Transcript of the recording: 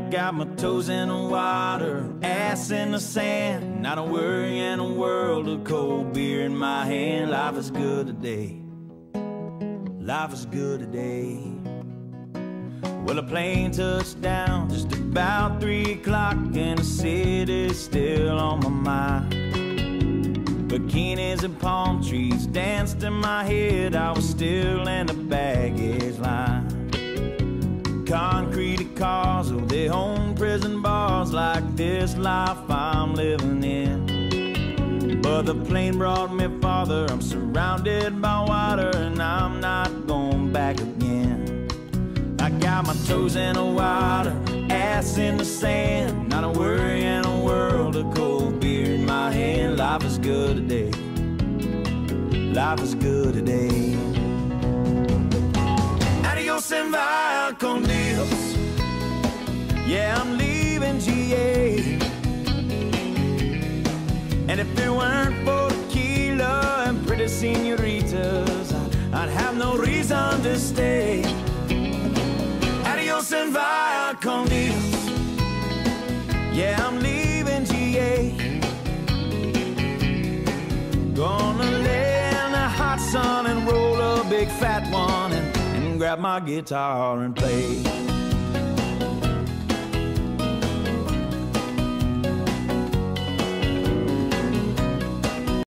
got my toes in the water, ass in the sand, not a worry in a world of cold beer in my hand. Life is good today. Life is good today. Well, a plane touched down just about 3 o'clock, and the city's still on my mind. Bikinis and palm trees danced in my head. I was still in the baggage line. Concrete cars, oh, they own prison bars like this life I'm living in. But the plane brought me farther. I'm surrounded by water, and I'm not going back again. I got my toes in the water, ass in the sand, not a worry in a world of cold beer in my hand. Life is good today. Life is good today. Adios and vaya con Dios. Yeah, I'm leaving GA. And if it weren't for tequila and pretty senoritas, I'd have no reason to stay. Adios and vaya con Dios. Yeah, I'm leaving GA. Gonna lay in the hot sun and roll a big fat one and grab my guitar and play.